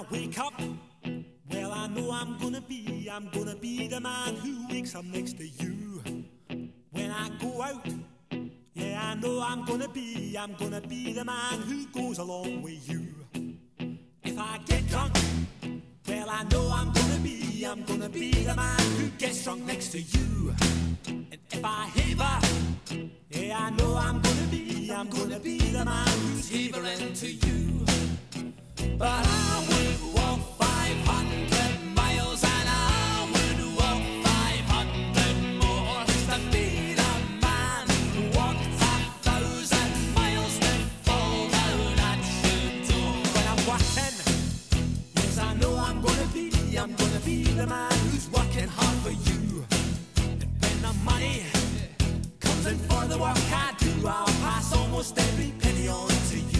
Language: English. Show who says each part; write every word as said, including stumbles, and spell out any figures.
Speaker 1: I wake up, well, I know I'm gonna be, I'm gonna be the man who wakes up next to you. When I go out, yeah, I know I'm gonna be, I'm gonna be the man who goes along with you. If I get drunk, well, I know I'm gonna be, I'm gonna be the man who gets drunk next to you. And if I haver, yeah, I know I'm gonna be, I'm gonna be the man who's havering to you. But I would walk five hundred miles and I would walk five hundred more just to be the man who walked a thousand miles to fall down at your door. When I'm working, yes, I know I'm gonna be, I'm gonna be the man who's working hard for you. And when the money comes in for the work I do, I'll pass almost every penny on to you.